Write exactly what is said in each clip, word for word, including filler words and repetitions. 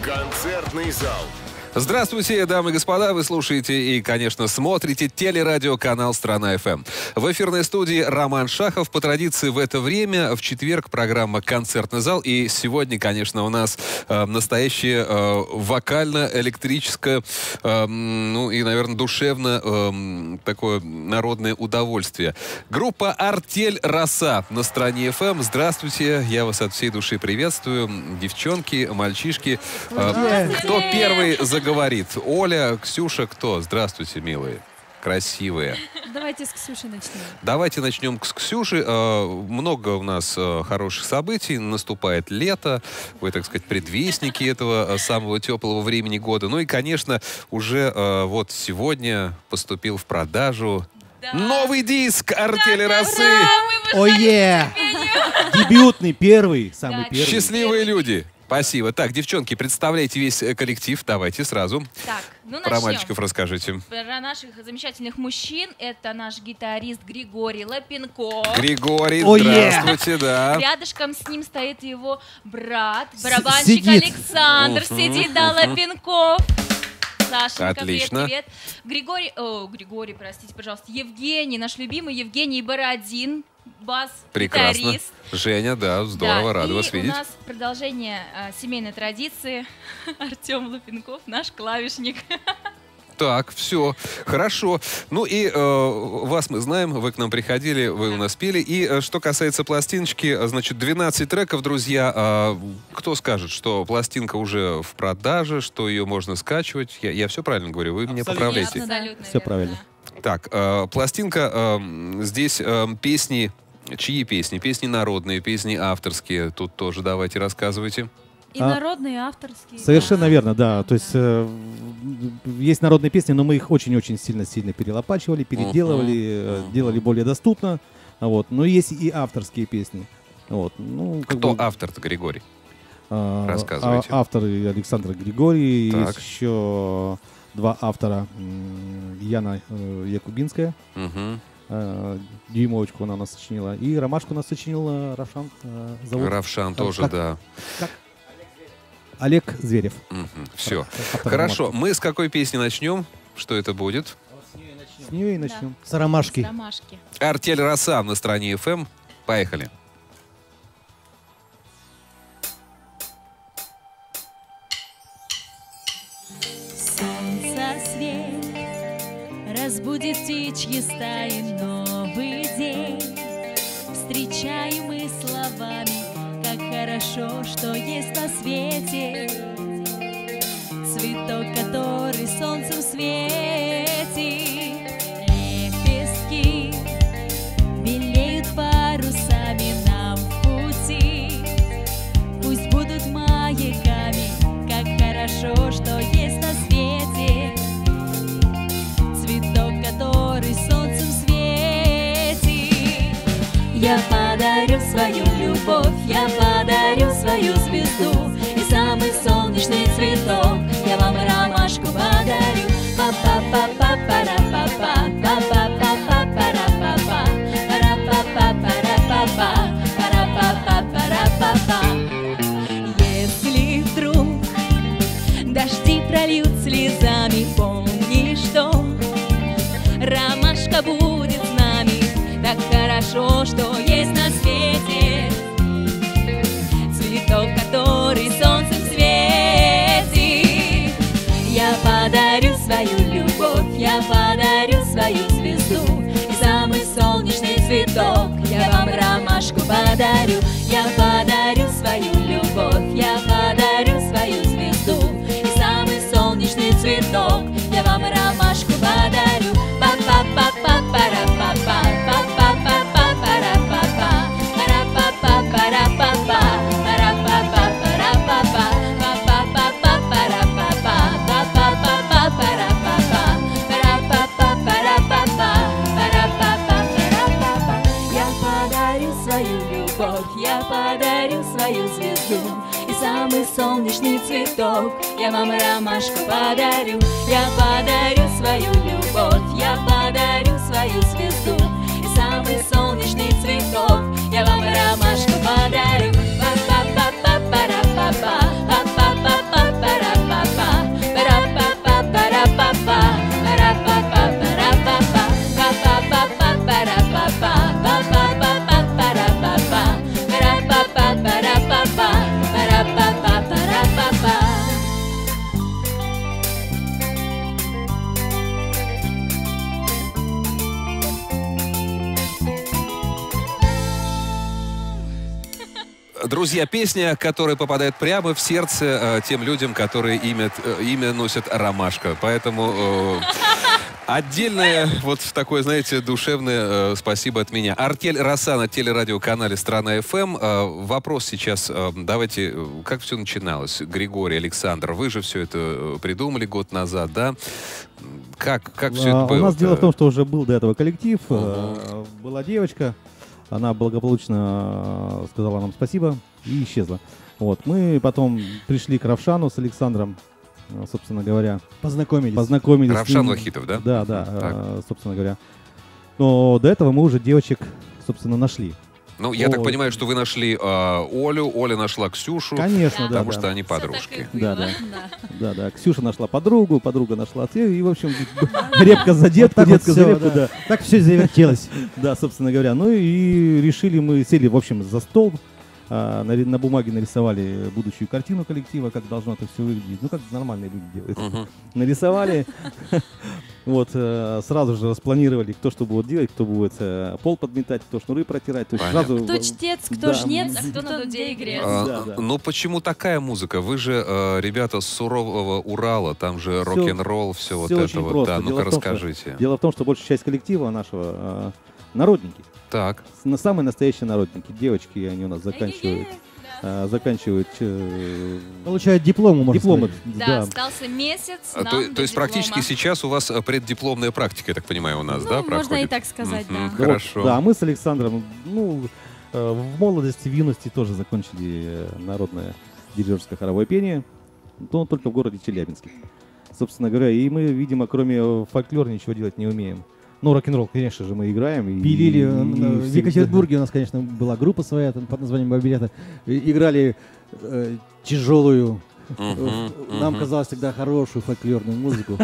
Концертный зал. Здравствуйте, дамы и господа, вы слушаете и, конечно, смотрите телерадиоканал «Страна-ФМ». В эфирной студии Роман Шахов. По традиции в это время, в четверг, программа «Концертный зал». И сегодня, конечно, у нас э, настоящее э, вокально-электрическое, э, ну и, наверное, душевно э, такое народное удовольствие. Группа «Артель Роса» на «Стране ФМ». Здравствуйте, я вас от всей души приветствую. Девчонки, мальчишки. Э, кто первый заговорит? Говорит Оля, Ксюша, кто? Здравствуйте, милые, красивые. Давайте с Ксюшей начнем. Давайте начнем с Ксюши. Э, много у нас э, хороших событий. Наступает лето. Вы, так сказать, предвестники этого э, самого теплого времени года. Ну и, конечно, уже э, вот сегодня поступил в продажу да. новый диск «Артели Росы». Ое! Дебютный, первый, самый да, первый. Счастливые люди. Спасибо. Так, девчонки, представляйте весь коллектив. Давайте сразу. Так, ну Про начнем. мальчиков расскажите. Про наших замечательных мужчин. Это наш гитарист Григорий Лапенко. Григорий, oh, здравствуйте, yeah. да. Рядышком с ним стоит его брат, барабанщик сидит. Александр. Uh-huh. Сидит, да, Лапенков. Сашенька, Отлично. привет, привет. Григорий, о, Григорий, простите, пожалуйста. Евгений, наш любимый Евгений Бородин. Бас, прекрасно. Гитарист. Женя, да, здорово, да, рада и вас видеть. у нас продолжение а, семейной традиции. Артем Лапенков, наш клавишник. Так, все, хорошо. Ну и э, вас мы знаем, вы к нам приходили, вы у нас пели. И э, что касается пластиночки, значит, двенадцать треков, друзья. Э, кто скажет, что пластинка уже в продаже, что ее можно скачивать? Я, я все правильно говорю, вы меня поправляете. Абсолютно Все верно, правильно. да. Так, э, пластинка, э, здесь э, песни, чьи песни? Песни народные, песни авторские. Тут тоже давайте рассказывайте. И А, народные, и авторские. Совершенно да. верно, да. То есть э, есть народные песни, но мы их очень-очень сильно-сильно перелопачивали, переделывали, Uh-huh. э, делали более доступно. Вот. Но есть и авторские песни. Вот. Ну, как Кто бы, автор-то, Григорий? а, Рассказывайте. а, автор Александр Григорий, Так. есть еще два автора. м, Яна э, Якубинская. Угу. Э, Дюймовочку она у нас сочинила. И ромашку у нас сочинил э, Равшан. э, зовут. Равшан Как- тоже, как- да. как? Олег Зверев. Все. Автор Хорошо. ромашки. Мы с какой песни начнем? Что это будет? С нее и начнем. С ромашки. С ромашки. «Артель Роса» на «Стране ФМ». Поехали. Солнце свет разбудит птичьи стаи, новый день встречаем мы словами, как хорошо, что есть на свете цветок, который солнцем светит. Лепестки белеют парусами нам в пути, пусть будут маяками, как хорошо, что есть на свете цветок, который солнцем светит. Я подарю свою любовь, я подарю свою звезду и самый солнечный цветок. Я вам ромашку подарю. Па-па-па-па-пара-па-па, па-па-па-па-пара-па-па, пара-па-па-пара-па-па, пара-па-па-пара-па-па. Если вдруг дожди прольют слезами, помни, что ромашка будет с нами. Так хорошо, что есть на свете цветок, который солнцем светит. Я подарю свою любовь, я подарю свою звезду и самый солнечный цветок. Я вам ромашку подарю, я подарю свою любовь, я подарю свою звезду и самый солнечный цветок. Я вам ромашку подарю. Па-па-па-па-пара-па-па, па-па-па-па-пара-па-па, пара-па-па-пара-па-па, пара-па-па-пара-па-па, па-па-па-па-пара-па-па, па-па-па-па-пара-па-па, пара-па-па-пара-па-па, пара-па-па-пара-па-па. Я подарю свою любовь, я подарю свою звезду и самый солнечный цветок. Я вам ромашку подарю, я подарю свою любовь, я подарю свою звезду и самый солнечный цветок. Я вам ромашку подарю. Па-па-па-па-пара-па-па, па-па-па-па-пара-па-па, Друзья, песня, которая попадает прямо в сердце э, тем людям, которые имя, э, имя носят Ромашка. Поэтому э, отдельное вот такое, знаете, душевное э, спасибо от меня. Артель Роса на телерадиоканале «Страна эф эм». Э, вопрос сейчас, э, давайте, э, как все начиналось? Григорий, Александр, вы же все это придумали год назад, да? Как, как все это было? У нас дело в том, что уже был до этого коллектив, uh-huh. была девочка, она благополучно сказала нам спасибо и исчезла. Вот. Мы потом пришли к Равшану с Александром, собственно говоря. Познакомились. Познакомились. Равшан Вахитов, да? Да, да, uh-huh. собственно говоря. Но до этого мы уже девочек, собственно, нашли. Ну, я О, так понимаю, что вы нашли э, Олю, Оля нашла Ксюшу. Конечно, да. Потому да, что да. они подружки. Да, да. да, да. Ксюша нашла подругу, подруга нашла отца, и, в общем, репка за детку, детка за репку, да. Так все завертелось. Да, собственно говоря. Ну и решили мы, сели, в общем, за стол, на бумаге нарисовали будущую картину коллектива, как должно это все выглядеть. Ну, как нормальные люди делают. Нарисовали. Вот, э, сразу же распланировали, кто что будет делать, кто будет э, пол подметать, кто шнуры протирать. То есть сразу, кто чтец, кто да, жнец, а кто на дуде игрец. А, да, да. Ну почему такая музыка? Вы же э, ребята с сурового Урала, там же Все, рок-н-ролл, все, вот все это очень вот. просто. Да, Дело ну-ка в том, что- расскажите. Дело в том, что большая часть коллектива нашего э, народники. Так. На самые настоящие народники. Девочки, они у нас заканчивают. э, заканчивают э, Получают диплом, можно дипломы. сказать. Да, Да. остался месяц. А, нам то, до то есть практически диплома. сейчас у вас э, преддипломная практика, я так понимаю, у нас, Ну, да, можно проходит? и так сказать, Мгм, да. Хорошо. Вот, да, мы с Александром, ну, э, в молодости, в юности тоже закончили э, народное дирижерское хоровое пение, но только в городе Челябинске. Собственно говоря, и мы, видимо, кроме фольклора ничего делать не умеем. Ну, рок-н-ролл, конечно же, мы играем. И, Пилили. и- э, и В все- Екатеринбурге у нас, конечно, была группа своя там, под названием «Бабилета». И- Играли э, тяжелую, Мгм, э, нам мгм. казалось всегда хорошую фольклорную музыку.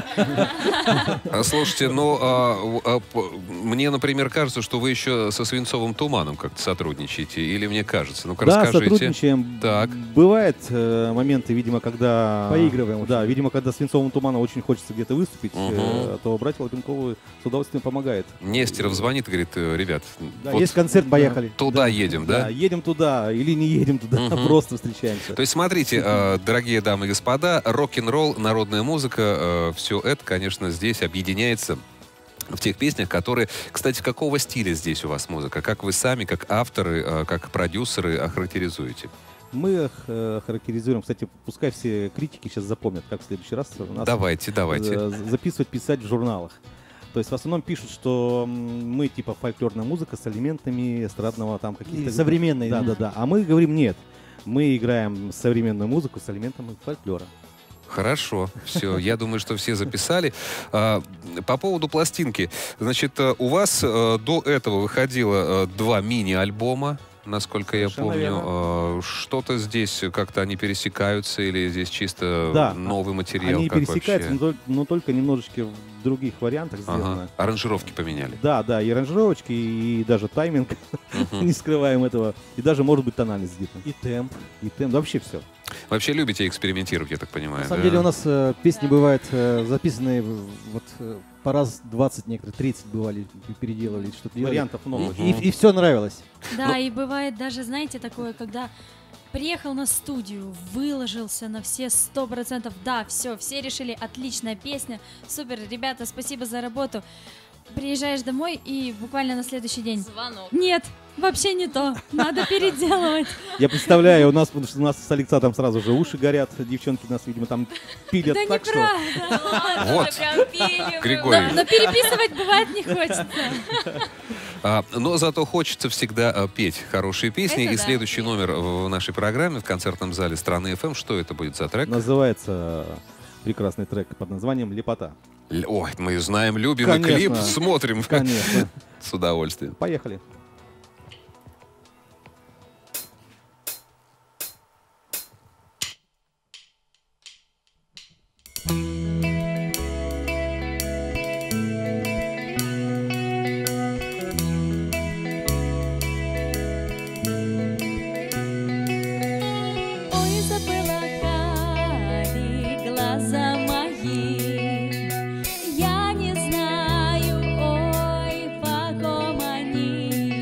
А, Слушайте, ну, а, в- а, п- мне, например, кажется, что вы еще со «Свинцовым туманом» как-то сотрудничаете, или мне кажется? Ну-ка, Да, расскажите. сотрудничаем. Так. Бывают э, моменты, видимо, когда... Поигрываем Да, очень. видимо, когда Свинцовому туману очень хочется где-то выступить, Мгм. э, то братья Лапенковы с удовольствием помогает. Нестеров звонит и говорит: «Э, ребят, Да, вот есть концерт, поехали. туда едем, да? Да, едем туда или не едем туда, Мгм. просто встречаемся. То есть, смотрите, э, дорогие дамы и господа, рок-н-ролл, народная музыка, все это, конечно, здесь объединяется в тех песнях, которые... Кстати, какого стиля здесь у вас музыка? Как вы сами, как авторы, э, как продюсеры охарактеризуете? Мы их э, характеризуем, кстати, пускай все критики сейчас запомнят, как в следующий раз у нас Давайте, давайте. э, записывать, писать в журналах. То есть в основном пишут, что м, мы типа фольклорная музыка с элементами эстрадного там каких-то... И современной, Да, да. да, да. А мы говорим нет. Мы играем современную музыку с элементами фольклора. Хорошо, все, я думаю, что все записали. А, по поводу пластинки. Значит, э, у вас э, до этого выходило э, два мини-альбома, насколько я Совершенно помню. верно. Э, что-то здесь как-то они пересекаются или здесь чисто Да, новый материал? Они как пересекаются, вообще? но, тол- но только немножечко в других вариантах сделано. Ага. Аранжировки поменяли. Да, да, и аранжировочки, и даже тайминг, Мгм. не скрываем этого, и даже, может быть, тональность где-то. И темп. И темп, вообще все. Вообще любите экспериментировать, я так понимаю. На самом да? деле у нас э, песни бывают э, записанные в- вот э, по раз двадцать, некоторые тридцать бывали, и переделывали, что-то делали. Вариантов много. И, и все нравилось. Да, Ну- и бывает даже, знаете, такое, когда приехал на студию, выложился на все сто процентов, да, все, все решили, отличная песня, супер, ребята, спасибо за работу. Приезжаешь домой и буквально на следующий день. Звонок. Нет, вообще не то, надо переделывать. Я представляю, у нас, потому что у нас с Александром сразу же уши горят, девчонки нас, видимо, там пилят Да так, что... неправда. Ладно, Вот. уже прям пили вы. Григорий. Но, но переписывать бывает не хочется. А, но зато хочется всегда а, петь хорошие песни. Это и да. следующий номер в нашей программе в концертном зале «Страны эф эм». Что это будет за трек? Называется прекрасный трек под названием «Лепота». Л- Ой, мы знаем, любим и Конечно. клип, смотрим Конечно. с удовольствием. Поехали. Ой, заполокали глаза мои, я не знаю, ой, по ком они.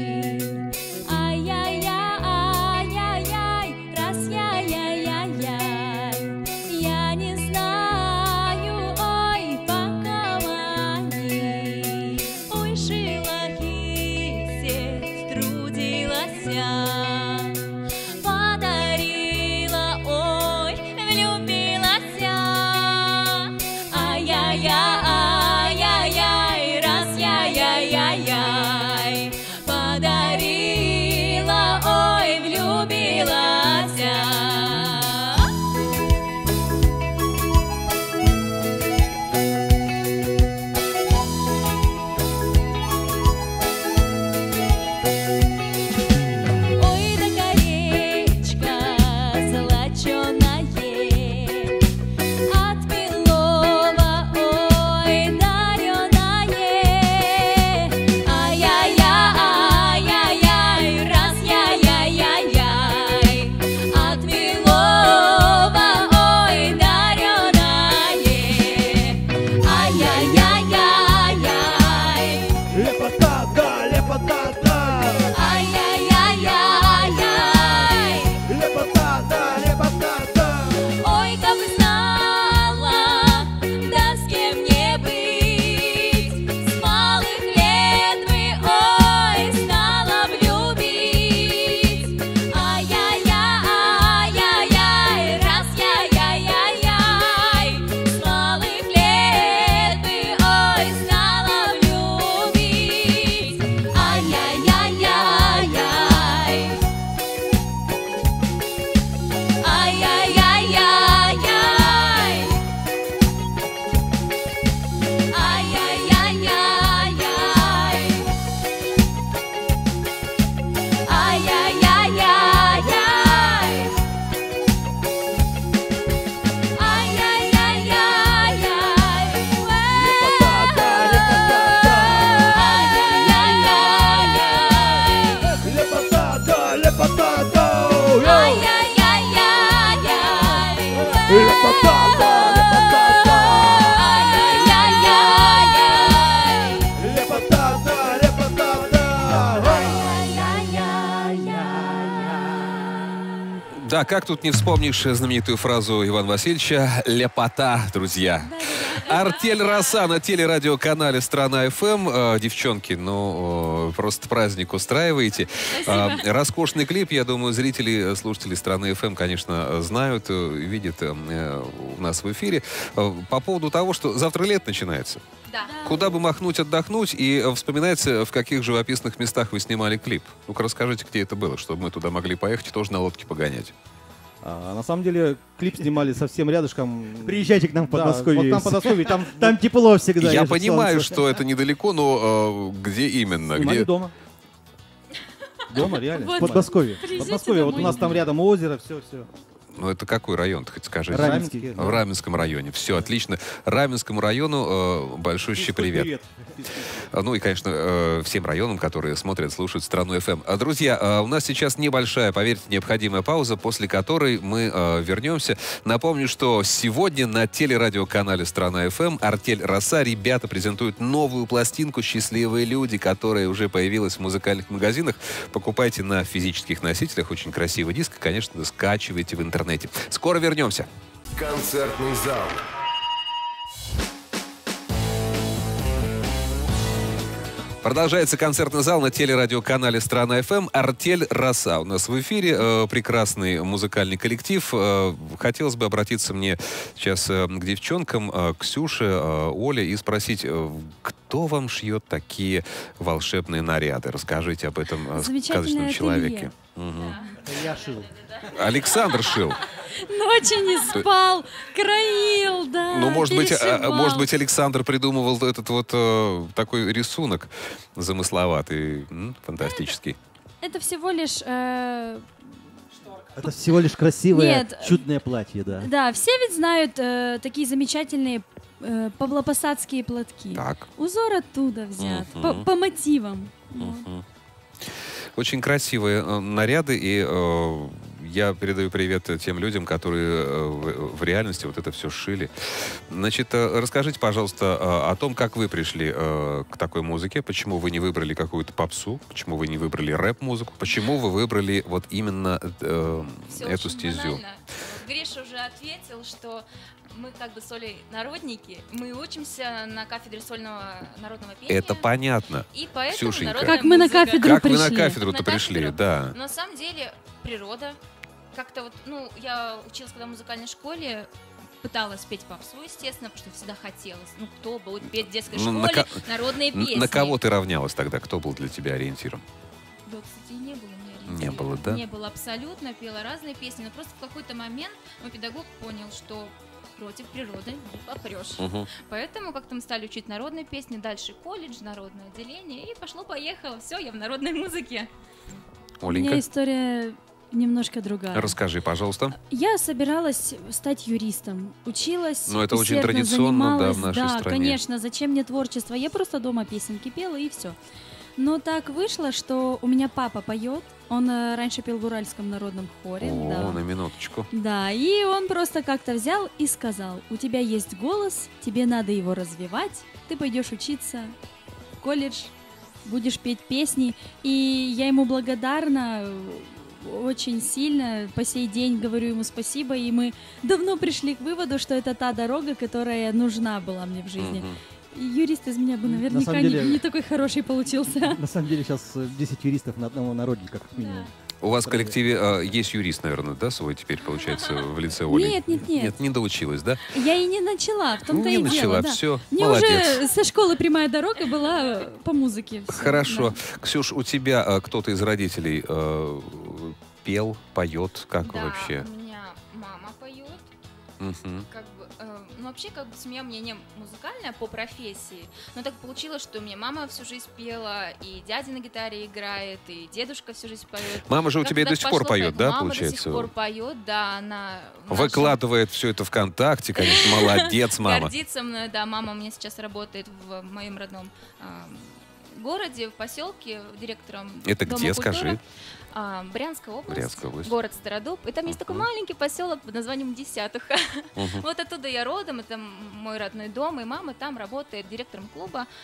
Да, как тут не вспомнишь знаменитую фразу Ивана Васильевича «Лепота, друзья». Артель «Роса» на телерадиоканале «Страна эф эм». Э, девчонки, ну, э, просто праздник устраиваете. Э, роскошный клип, я думаю, зрители, слушатели «Страны эф эм», конечно, знают, э, видят э, у нас в эфире. Э, по поводу того, что завтра лето начинается. Да. Куда бы махнуть, отдохнуть, и э, вспоминается, в каких живописных местах вы снимали клип. Ну-ка, расскажите, где это было, чтобы мы туда могли поехать и тоже на лодке погонять. А, на самом деле, клип снимали совсем рядышком. Приезжайте к нам в Да, Подмосковье. вот там в Подмосковье, там, Там тепло всегда. Я есть понимаю, солнце. что это недалеко, но э, где именно? снимали Где? дома. Дома, реально. В Вот. Подмосковье. В Подмосковье, вот у нас там рядом озеро, все, все. Ну, это какой район, хоть скажите? Раменский. В Раменском районе. Все, отлично. Раменскому району э, большущий привет. Ну и, конечно, э, всем районам, которые смотрят, слушают «Страну эф эм». А, друзья, э, у нас сейчас небольшая, поверьте, необходимая пауза, после которой мы э, вернемся. Напомню, что сегодня на телерадиоканале «Страна эф эм» «Артель Роса» ребята презентуют новую пластинку «Счастливые люди», которая уже появилась в музыкальных магазинах. Покупайте на физических носителях. Очень красивый диск. И, конечно, скачивайте в интернете. Скоро вернемся. Концертный зал. Продолжается концертный зал на телерадиоканале «Страна эф эм». «Артель Роса» у нас в эфире. Э, прекрасный музыкальный коллектив. Э, хотелось бы обратиться мне сейчас э, к девчонкам, э, Ксюше, э, Оле, и спросить, э, кто вам шьет такие волшебные наряды? Расскажите об этом э, Замечательное сказочном ателье. человеке. Мгм. Я шил. Александр шил. Ночи не спал, краил, да. Ну, может быть, а, перешивал. может быть, Александр придумывал этот вот э, такой рисунок замысловатый, м, фантастический. Это всего лишь... э, Это всего лишь красивое, Нет. чудное платье, да. Да, все ведь знают э, такие замечательные э, павлопосадские платки. Так. Узор оттуда взят, Мгм. по, по мотивам. Вот. Мгм. Очень красивые э, наряды, и э, я передаю привет тем людям, которые э, в, в реальности вот это все шили. Значит, э, расскажите, пожалуйста, э, о том, как вы пришли э, к такой музыке, почему вы не выбрали какую-то попсу, почему вы не выбрали рэп-музыку, почему вы выбрали вот именно э, Всё эту очень стезю. банально. Вот Гриша уже ответил, что мы как бы с Олей народники, мы учимся на кафедре сольного народного пения. Это понятно. И поэтому Ксюшенька. народная Как мы на музыка. кафедру Как вы на пришли. кафедру-то На пришли, кафедру. да. Но на самом деле природа. Как-то вот, ну, я училась когда в музыкальной школе, пыталась петь попсу, естественно, потому что всегда хотелось. Ну, кто будет петь в детской Ну, на школе ко- народные Н- песни? На кого ты равнялась тогда? Кто был для тебя ориентиром? Да, кстати, и не было мне Не ориентира. было, да? Не было абсолютно, пела разные песни, но просто в какой-то момент мой педагог понял, что против природы не попрешь. Мгм. Поэтому как-то мы стали учить народные песни, дальше колледж, народное отделение, и пошло-поехало. Все, я в народной музыке. У меня Оленька, история немножко другая. расскажи, пожалуйста. Я собиралась стать юристом, училась, Ну, это очень усердно традиционно, да, в занималась. нашей Да, стране. конечно, зачем мне творчество? Я просто дома песенки пела и все. Но так вышло, что у меня папа поет, он э, раньше пел в Уральском народном хоре. О, да. на минуточку. Да, и он просто как-то взял и сказал: у тебя есть голос, тебе надо его развивать, ты пойдешь учиться в колледж, будешь петь песни. И я ему благодарна э, очень сильно, по сей день говорю ему спасибо, и мы давно пришли к выводу, что это та дорога, которая нужна была мне в жизни. Мгм. И юрист из меня бы На наверняка самом не- деле- не, такой хороший получился. На самом деле сейчас десять юристов на одного народника, как минимум. У вас в коллективе э, есть юрист, наверное, да, свой теперь, получается, в лице Оли? Нет, нет, нет. Нет, не доучилась, да? Я и не начала, в том-то Не и начала, дело. Да. все, Мне молодец. уже со школы прямая дорога была э, по музыке. всё, Хорошо. да. Ксюш, у тебя э, кто-то из родителей э, пел, поет, как Да, вообще? у меня мама поет. Мгм. Как бы, э, ну, вообще, как бы семья у меня не музыкальная по профессии, но так получилось, что у меня мама всю жизнь пела, и дядя на гитаре играет, и дедушка всю жизнь поет. Мама же у Как-то тебя и так до сих пор пошло, поет, как да, мама получается? до сих пор поет, да, она в нашем- Выкладывает все это ВКонтакте, конечно, молодец, мама. гордится мной, да, мама у меня сейчас работает в моем родном эм, городе, в поселке, директором Это Дома где, культуры. скажи? А, Брянская область, Брянская область. город Стародуб. И там есть такой Мгм. маленький поселок под названием Десятуха. Мгм. Вот оттуда я родом, это мой родной дом, и мама там работает директором клуба. И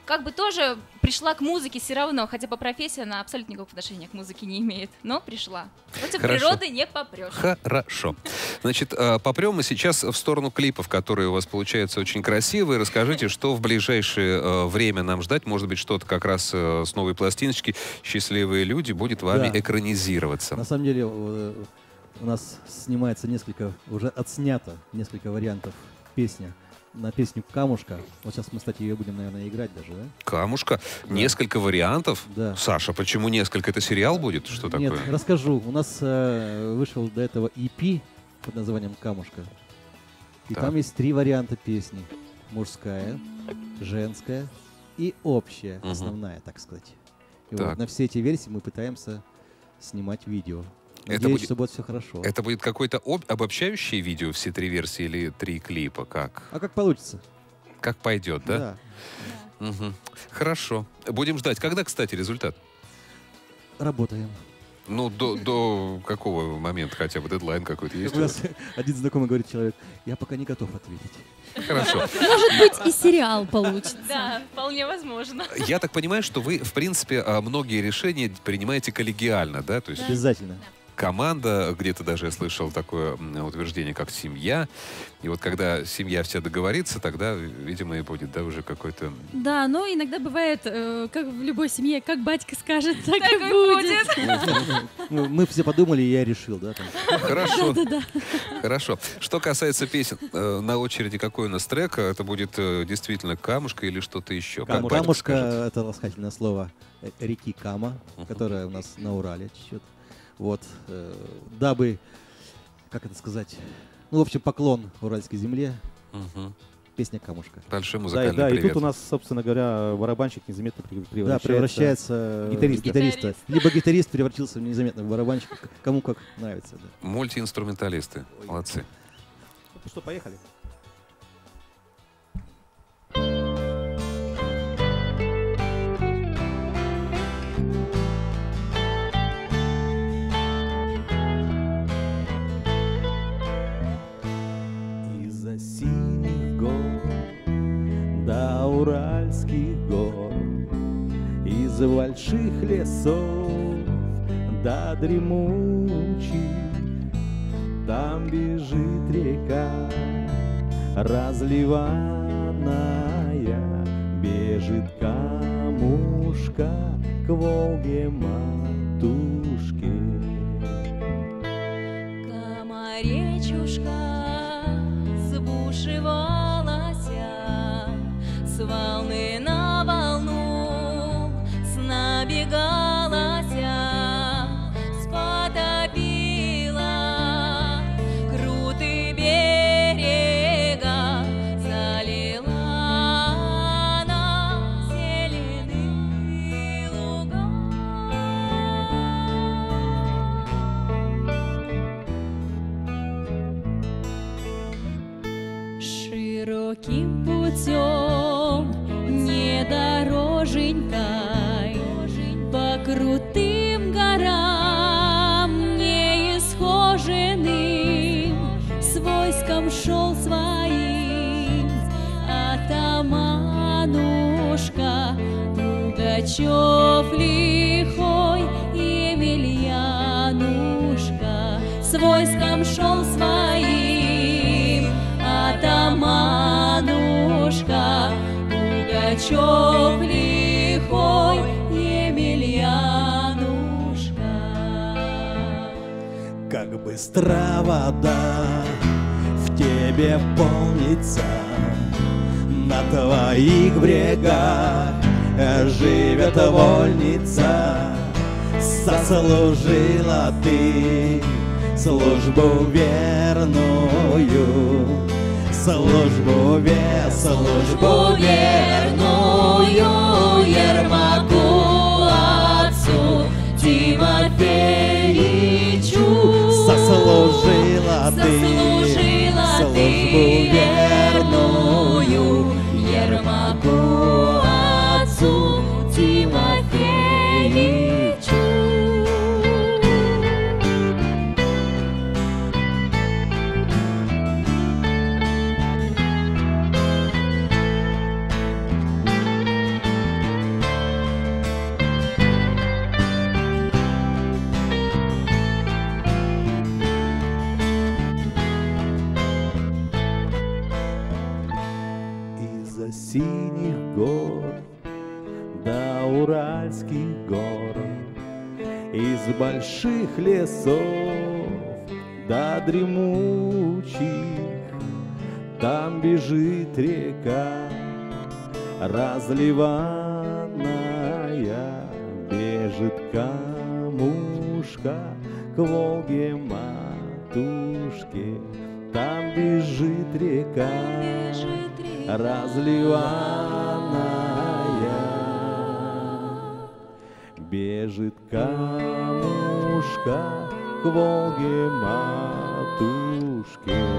как бы тоже пришла к музыке все равно, хотя по профессии она абсолютно никакого отношения к музыке не имеет, но пришла. Против Хорошо. природы не попрешь. Хорошо. Значит, э, попрем мы сейчас в сторону клипов, которые у вас получаются очень красивые. Расскажите, что в ближайшее э, время нам ждать? Может быть, что-то как раз э, с новой пластиночки «Счастливые люди» будет вами Да. экранизироваться. На самом деле э, у нас снимается несколько, уже отснято несколько вариантов песни на песню «Камушка». Вот сейчас мы, кстати, ее будем, наверное, играть даже, да? «Камушка». Несколько вариантов? Да. Саша, почему несколько? Это сериал будет? Что Нет, такое? расскажу. У нас э, вышел до этого и пи под названием «Камушка». И Так. там есть три варианта песни. Мужская, женская и общая, Мгм. основная, так сказать. И Так. вот на все эти версии мы пытаемся снимать видео. Это Надеюсь, будет- что будет все хорошо. Это будет какое-то об- обобщающее видео, все три версии или три клипа? Как? А как получится? Как пойдет, да? Да. Мгм. Хорошо. Будем ждать. Когда, кстати, результат? Работаем. Ну, до, до какого момента хотя бы дедлайн какой-то есть? У нас один знакомый говорит человек, я пока не готов ответить. Хорошо. Может быть, и сериал получится. Да, вполне возможно. Я так понимаю, что вы, в принципе, а, многие решения принимаете коллегиально, да? То есть Обязательно. команда, где-то даже я слышал такое м, утверждение, как семья. И вот когда семья вся договорится, тогда, видимо, и будет, да, уже какой-то... Да, но иногда бывает, э, как в любой семье, как батька скажет, так, Так и и будет. Ну, мы все подумали, и я решил, да? там. Хорошо. Хорошо. Что касается песен, э, на очереди какой у нас трек? Это будет э, действительно «Камушка» или что-то еще? Как батька Камушка — скажет? это ласкательное слово э, реки Кама, которая у нас на Урале чуть-чуть. Вот, э, дабы, как это сказать, ну, в общем, поклон уральской земле, Мгм. песня «Камушка». Большой Да, музыкальный и- да, и привет. тут у нас, собственно говоря, барабанщик незаметно прев- Да, превращается. превращается в гитариста. гитариста. Либо гитарист превратился в незаметно в барабанщика, к- кому как нравится. Да. Мультиинструменталисты. Молодцы. Ну что, поехали? Из-за синих гор до уральских гор, из больших лесов до дремучих, там бежит река, разливанная, бежит камушка к Волге матушке. Камаречушка збушевалася, с волны на волну снабегалася, спотопила круты берега, залила на зеленые луга. Широким путем, не дороженькой, по крутым горам неисхоженным, с войском шел своим атаманушка Пугачев лихой, Емельянушка, с войском шел своим атаманушка Пугачев лихой, Емельянушка. Как быстро вода в тебе полнится, на твоих брегах живет вольница. Сослужила ты службу верную, службу ве, службу верную Ермаку отцу Тимофеичу. Сослужила ты Сослужила службу ты верную Ермаку отцу Тимофеичу. синих гор до уральских гор, из больших лесов до дремучих, там бежит река разливанная, бежит камушка к Волге матушке, там бежит река разливанная, бежит камушка к Волге матушке.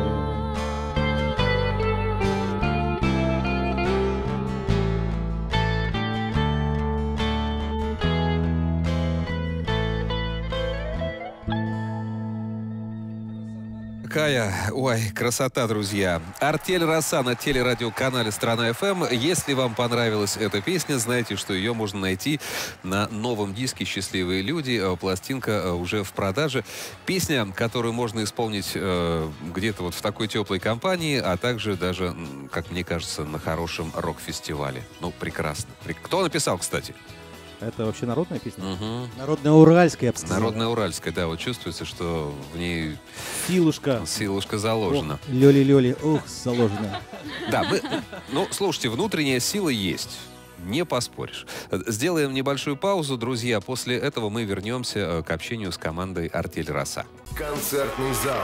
Какая, ой, красота, друзья. Артель «Роса» на телерадиоканале «Страна эф эм». Если вам понравилась эта песня, знайте, что ее можно найти на новом диске «Счастливые люди». Пластинка уже в продаже. Песня, которую можно исполнить э, где-то вот в такой теплой компании, а также даже, как мне кажется, на хорошем рок-фестивале. Ну, прекрасно. Кто написал, кстати? Это вообще народная песня? Угу. Народная уральская, я бы сказал. Народная уральская, да. Вот чувствуется, что в ней Силушка. силушка заложена. Лёли-лёли, ух, заложена. Да, мы, ну, слушайте, внутренняя сила есть. Не поспоришь. Сделаем небольшую паузу, друзья. После этого мы вернемся к общению с командой «Артель Роса». Концертный зал.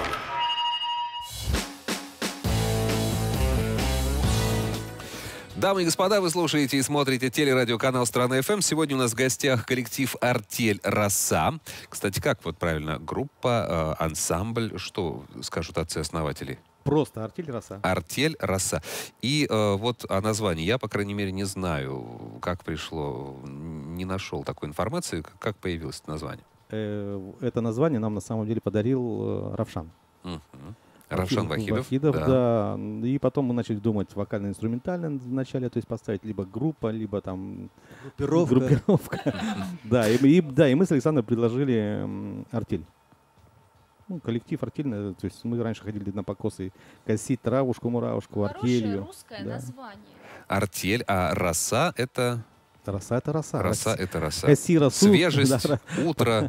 Дамы и господа, вы слушаете и смотрите телерадиоканал «Страна эф эм». Сегодня у нас в гостях коллектив «Артель Роса». Кстати, как вот правильно? Группа, э, ансамбль, что скажут отцы-основатели? Просто «Артель Роса». «Артель Роса». И э, вот о названии я, по крайней мере, не знаю, как пришло, не нашел такой информации, как появилось это название. Э, Это название нам на самом деле подарил э, Равшан. Угу. Равшан Вахидов. Вахидов, да. да. И потом мы начали думать вокально-инструментально вначале, то есть поставить либо группа, либо там Группировка. группировка. Да, и, и, да, и мы с Александром предложили м, «Артель». Ну, коллектив «Артель», то есть мы раньше ходили на покосы косить травушку-муравушку, Хорошее артелью. русское Да. название. «Артель», а «Роса» — это... Роса — это роса. «Роса» — это роса. Коси росу. Свежесть, Да. утро,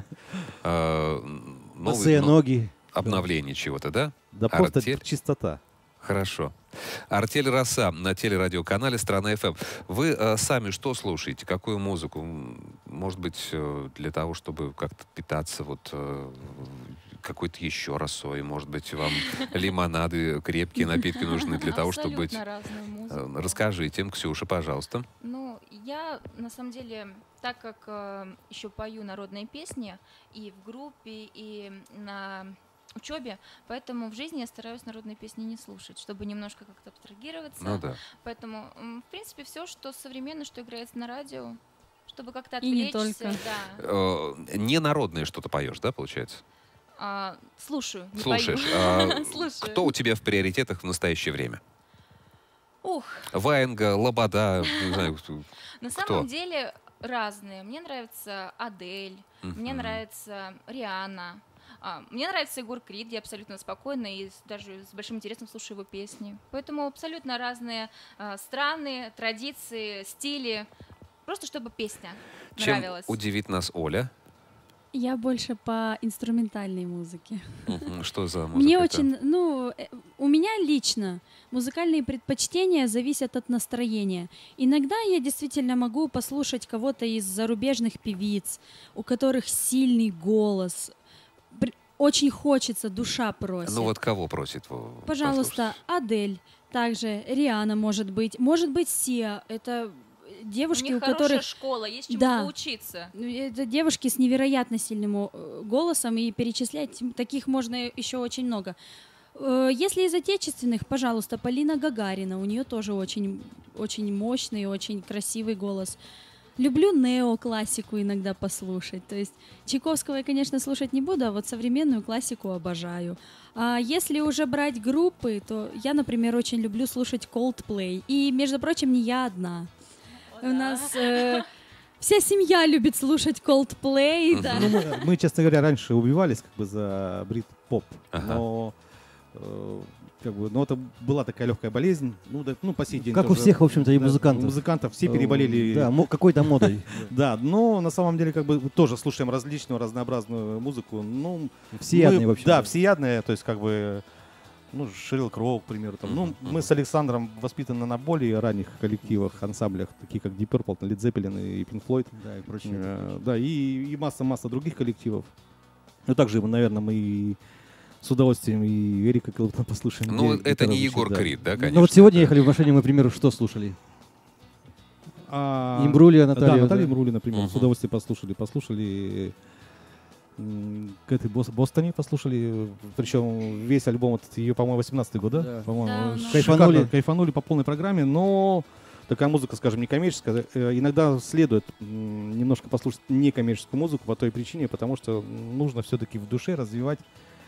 э, Босые ну, ноги. обновление чего-то, да? Да просто «Артель». чистота. Хорошо. «Артель Роса» на телерадиоканале «Страна эф эм». Вы э, сами что слушаете? Какую музыку? М, Может быть, э, для того, чтобы как-то питаться вот э, какой-то еще росой? Может быть, вам лимонады, крепкие напитки нужны для того, чтобы быть... Абсолютно разную музыку. Э, Расскажите, Ксюша, пожалуйста. Ну, я, на самом деле, так как э, еще пою народные песни и в группе, и на учебе, поэтому в жизни я стараюсь народные песни не слушать, чтобы немножко как-то абстрагироваться. Ну да. Поэтому, м, в принципе, все, что современно, что играется на радио, чтобы как-то И не отвлечься. только. Да. Э, Не народное что-то поешь, да, получается? А, слушаю, не Слушаешь. пою. а Слушаю. Кто у тебя в приоритетах в настоящее время? Ух, Ваенга, Лобода, не знаю, кто. на Кто? самом деле разные. Мне нравится Адель, мне Мгм. нравится Риhanna. А, мне нравится Егор Крид, я абсолютно спокойна и с- даже с большим интересом слушаю его песни. Поэтому абсолютно разные а, страны, традиции, стили. Просто чтобы песня Чем нравилась. удивит нас Оля? Я больше по инструментальной музыке. Мгм. Что за музыка? Мне это? очень, ну, э, у меня лично музыкальные предпочтения зависят от настроения. Иногда я действительно могу послушать кого-то из зарубежных певиц, у которых сильный голос. При- Очень хочется, душа просит. Ну вот кого просит? во- Пожалуйста, Адель, также Риhanna, может быть, может быть Сиа. Это У девушки, них у хорошая которых школа, есть чему Да. поучиться. Ну, это девушки с невероятно сильным э, голосом, и перечислять м, таких можно еще очень много. Э, Если из отечественных, пожалуйста, Полина Гагарина, у нее тоже очень, очень мощный, очень красивый голос. Люблю неоклассику иногда послушать. То есть Чайковского я, конечно, слушать не буду, а вот современную классику обожаю. А если уже брать группы, то я, например, очень люблю слушать Coldplay. И, между прочим, не я одна. У нас э, вся семья любит слушать Coldplay, да. Ну, мы, мы, честно говоря, раньше убивались как бы за брит-поп, Ага. но э, как бы, ну, это была такая легкая болезнь, ну, да, ну, по сей день Как у тоже, всех, в общем-то, и да, музыкантов. у музыкантов все переболели. Да, мо- какой-то модой. Да, но на самом деле, как бы, тоже слушаем различную, разнообразную музыку, ну, Всеядные, мы- в общем. Да, всеядные, то есть, как бы, ну, Шерил Кроу, к примеру, там, ну, мы с Александром воспитаны на более ранних коллективах, ансамблях, такие как Deep Purple, Led Zeppelin и Pink Floyd. Да, и прочее. Э, Да, и, и масса-масса других коллективов. Ну, также, наверное, мы и с удовольствием и Эрика Клэптона послушаем. Ну, где это гитара не звучит, Егор да. Крид, да, конечно. Ну вот сегодня ехали в машине, мы, к примеру, что слушали? А, Имбрулия Наталья. Да, Наталья да? Имбрулия, например, Мгм. с удовольствием послушали. Послушали м, к этой Бос- Бостоне послушали, причем весь альбом, этот ее, по-моему, восемнадцатый год, да? Да. По-моему, Да, ну. шикарно, Кайфанули. кайфанули по полной программе, но такая музыка, скажем, не коммерческая. Э, Иногда следует м, немножко послушать некоммерческую музыку по той причине, потому что нужно все-таки в душе развивать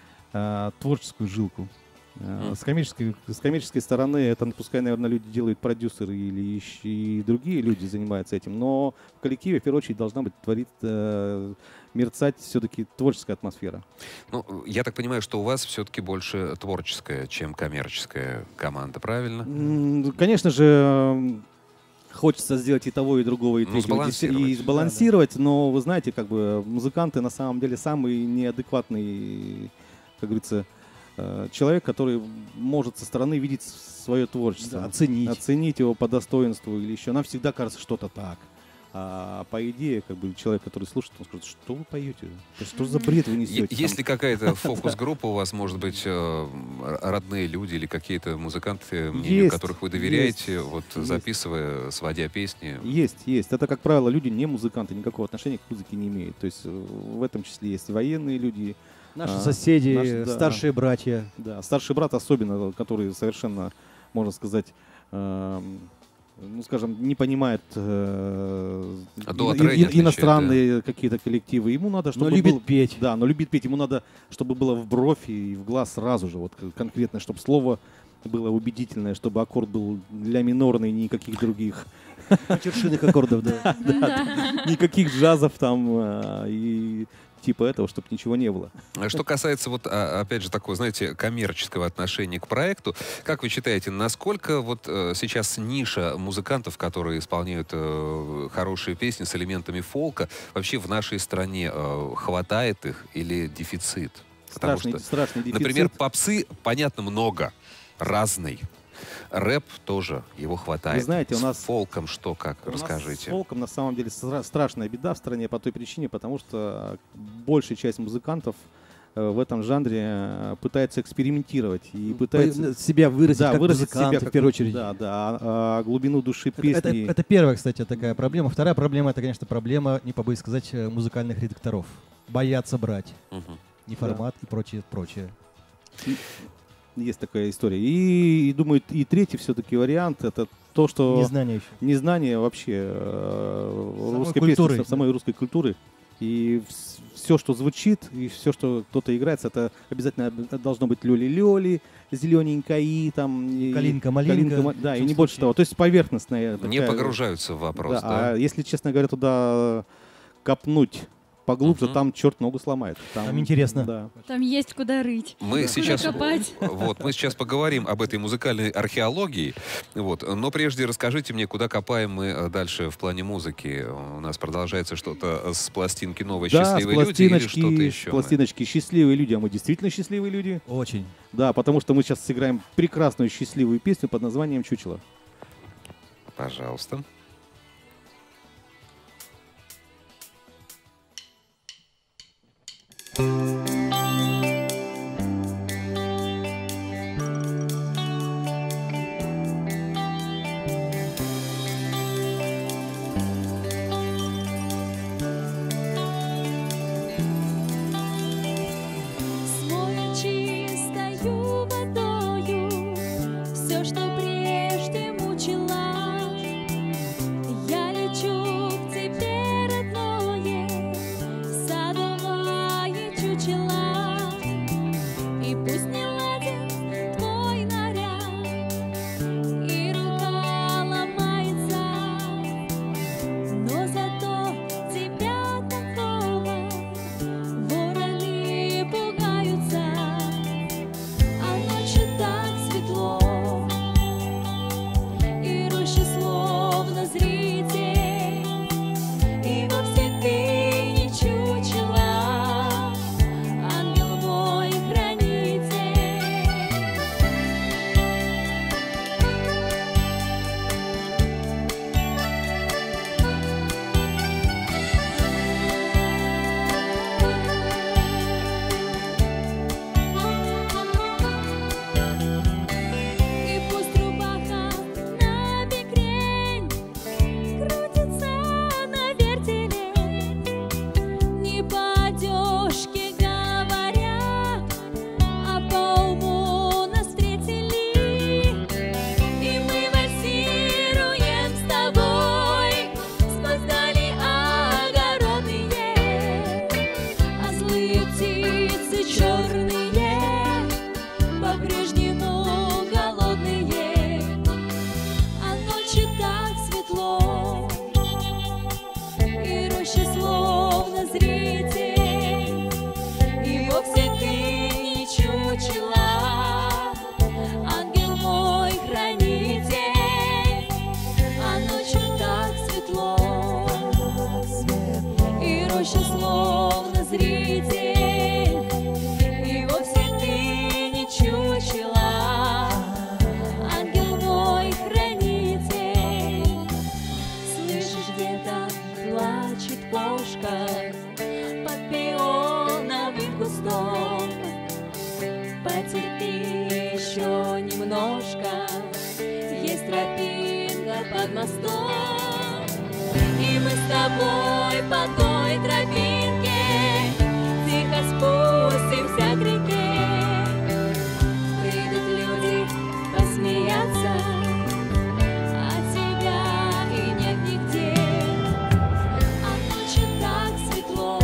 а, творческую жилку. А, Мгм. С коммерческой, с коммерческой стороны это, ну, пускай, наверное, люди делают продюсеры или ещё и другие люди занимаются этим, но в коллективе, в первую очередь, должна быть творить, э, мерцать все-таки творческая атмосфера. Ну, я так понимаю, что у вас все-таки больше творческая, чем коммерческая команда, правильно? М, Конечно же, м, хочется сделать и того, и другого, и Ну, третьего, и сбалансировать. и сбалансировать, но вы знаете, как бы музыканты на самом деле самый неадекватный, как говорится, э, человек, который может со стороны видеть свое творчество, Да, оценить. оценить его по достоинству или еще. Нам всегда кажется что-то так. А по идее, как бы человек, который слушает, он скажет, что вы поете? Да что за бред вы Е- несете? Есть ли какая-то фокус-группа у вас, может быть, э, р- родные люди или какие-то музыканты, мнению Есть, которых вы доверяете, есть, вот есть. записывая, сводя песни? Есть, есть. Это, как правило, люди не музыканты, никакого отношения к музыке не имеют. То есть э, в этом числе есть военные люди, Наши А, соседи, наши, да. старшие братья. да, старший брат особенно, который совершенно, можно сказать, эм, ну, скажем, не понимает э, До и- трека и- отличает, иностранные какие-то коллективы. Ему надо, чтобы Но любит был- петь. Да, но любит петь. Ему надо, чтобы было в бровь и в глаз сразу же, вот к- конкретно, чтобы слово было убедительное, чтобы аккорд был ля минорный, никаких других, Матершинных аккордов, да. никаких джазов там а, и типа этого, чтобы ничего не было. А Что касается, вот, а, опять же, такого, знаете, коммерческого отношения к проекту, как вы считаете, насколько вот э, сейчас ниша музыкантов, которые исполняют э, хорошие песни с элементами фолка, вообще в нашей стране э, хватает их или дефицит? Потому Страшный, что, страшный дефицит. например, попсы, понятно, много, разный. Рэп тоже, его хватает. Вы знаете, у С нас- фолком что, как, У нас расскажите. с фолком на самом деле стра- страшная беда в стране по той причине, потому что большая часть музыкантов э, в этом жанре э, пытается экспериментировать и пытается По- себя выразить да, как выразить музыкант, себя в как- первую очередь. Да, да, а, а глубину души Это, это- песни. это первая, кстати, такая проблема. Вторая проблема — это, конечно, проблема, не побоюсь сказать, э, музыкальных редакторов. Боятся брать Мгм. неформат и прочее, прочее. Есть такая история. И, и думаю, и третий все-таки вариант это то, что Незнание еще. незнание вообще э, Самой русской культуры, песни, да. самой русской культуры. И все, что звучит, и все, что кто-то играет, это обязательно об- должно быть лёли-лёли, зелененькая, там... и- Калинка-малинка, ма- Да, в и чем не больше случае. того. То есть поверхностная. Не такая- погружаются в вопрос, Да, да? а если, честно говоря, туда копнуть поглубже, Мгм. там черт ногу сломает. Там интересно. Да. Там есть куда рыть. Мы Куда сейчас, копать. вот, мы сейчас поговорим об этой музыкальной археологии. Вот, но прежде расскажите мне, куда копаем мы э, дальше в плане музыки. У нас продолжается что-то с пластинки новой Да, с «Счастливые люди» или что-то пластиночки, еще? с пластиночки «Счастливые люди», а мы действительно счастливые люди. Очень. Да, потому что мы сейчас сыграем прекрасную счастливую песню под названием «Чучело». Пожалуйста. Смоя чистою водою все, что прежде мучила. Я лечу к тебе, родное, садовое чучело. И пусть не ладен твой наряд, и рука ломается, но зато тебя такого вороны пугаются, а ночью так мостом. И мы с тобой по той тропинке тихо спустимся к реке. Придут люди посмеяться, а тебя и нет нигде. А ночью так светло,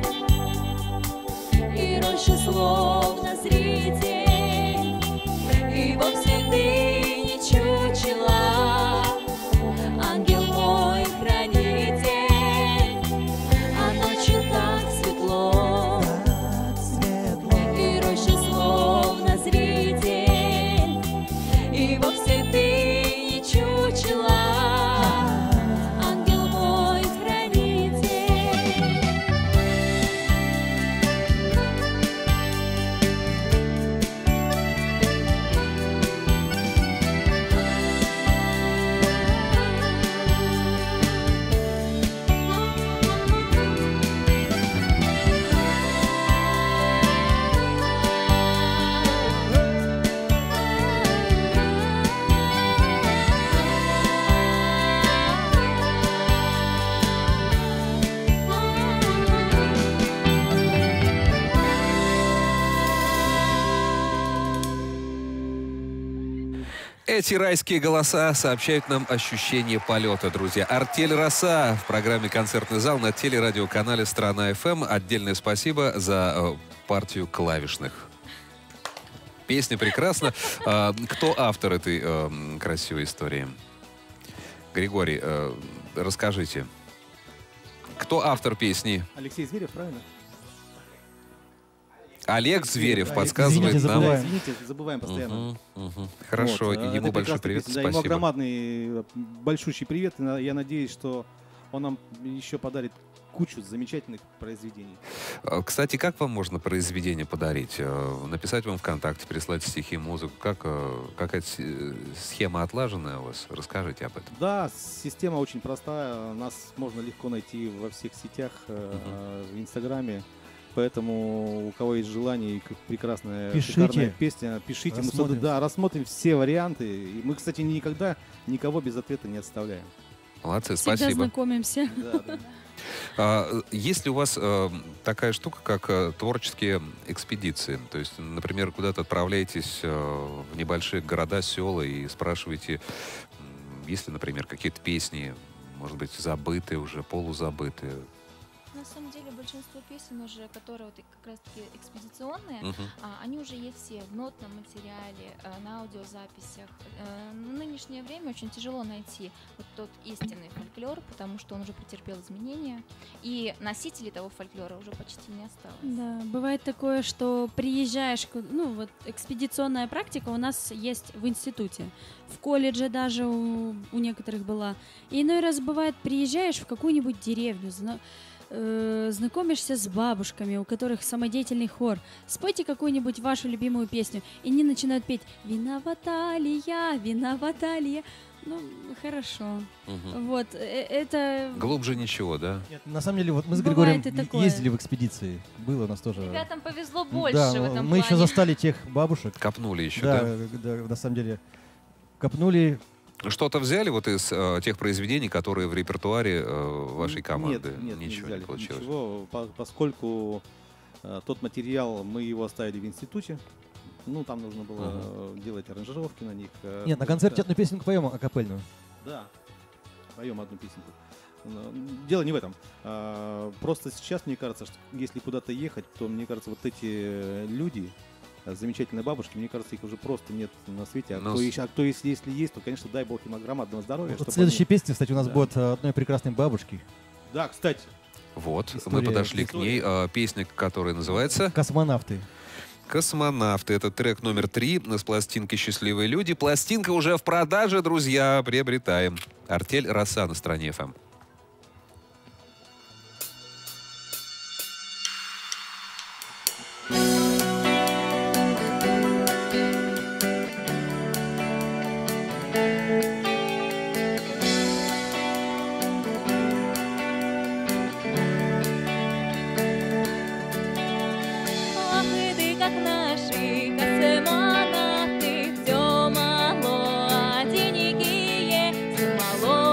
и роща словно зритель, и вовсе ты не чучела, ангел мой хранитель. А ночью так светло, и роща словно зритель, и вовсе ты не чучела, ангел мой хранитель. Эти райские голоса сообщают нам ощущение полета, друзья. Артель «Роса» в программе «Концертный зал» на телерадиоканале «Страна-ФМ». Отдельное спасибо за э, партию клавишных. Песня прекрасна. Э, кто автор этой э, красивой истории? Григорий, э, расскажите. Кто автор песни? Алексей Зверев, правильно? Олег Зверев Да, подсказывает извините, нам. забываем, извините, забываем постоянно. Мгм, мгм. Хорошо, Вот, и а, ему это большой прекрасная привет, песня, да, ему спасибо. огромный, большущий привет. И на- я надеюсь, что он нам еще подарит кучу замечательных произведений. А, Кстати, как вам можно произведение подарить? Э, Написать вам ВКонтакте, прислать стихи, музыку? Как, э, какая-то с- схема отлаженная у вас? Расскажите об этом. Да, система очень простая. Нас можно легко найти во всех сетях, э, в Инстаграме. Поэтому у кого есть желание и к- прекрасная Пишите. шикарная песня, пишите. Мы Рассмотрим. сюда- да, рассмотрим все варианты. И мы, кстати, никогда никого без ответа не оставляем. Молодцы, Всегда спасибо. знакомимся. Да, да. А, есть ли у вас э, такая штука, как э, творческие экспедиции? То есть, например, куда-то отправляетесь э, в небольшие города, села и спрашиваете, м, есть ли, например, какие-то песни, может быть, забытые уже, полузабытые? На самом деле большинство песен уже, которые вот и как раз-таки экспедиционные, Мгм. а, они уже есть все в нотном материале, э, на аудиозаписях. Э, В нынешнее время очень тяжело найти вот тот истинный фольклор, потому что он уже претерпел изменения, и носителей того фольклора уже почти не осталось. Да, бывает такое, что приезжаешь, ку- ну вот экспедиционная практика у нас есть в институте, в колледже даже у, у некоторых была. И иной раз бывает, приезжаешь в какую-нибудь деревню, зна- э, знакомишься с бабушками, у которых самодеятельный хор. Спойте какую-нибудь вашу любимую песню, и они начинают петь «Виновата ли я, виновата ли я». Ну, хорошо. Мгм. Вот, э, это... Глубже ничего, да? Нет, на самом деле, вот мы с Бывает Григорием и такое. ездили в экспедиции. Было у нас тоже. Ребятам повезло Да, больше в этом мы еще плане. застали тех бабушек. Копнули еще, да? Да, да, на самом деле. Копнули. Что-то взяли вот из э, тех произведений, которые в репертуаре э, вашей команды? Нет, нет, Ничего не, не, взяли, получилось. ничего, по- поскольку э, тот материал мы его оставили в институте. Ну, там нужно было Ага. э, делать аранжировки на них. э, Нет, на ну, концерте да. одну песенку поем акапельную. Да, поем одну песенку. Но дело не в этом. А, просто сейчас мне кажется, что если куда-то ехать, то мне кажется, вот эти э, люди, э, замечательные бабушки, мне кажется, их уже просто нет на свете. А, Ну, кто, с- еще, а кто если, если есть, то, конечно, дай бог им громадного здоровья. Вот чтоб следующая они- песня, кстати, у нас Да. будет э, одной прекрасной бабушки. Да, кстати. Вот, мы История- подошли к ней. э, Песня, которая называется Космонавты. «Космонавты». Это трек номер три с пластинки «Счастливые люди». Пластинка уже в продаже, друзья. Приобретаем. Артель «Роса» на Стране ФМ. Ах, и ты, как наши космонавты, все мало, а денег есть, все мало.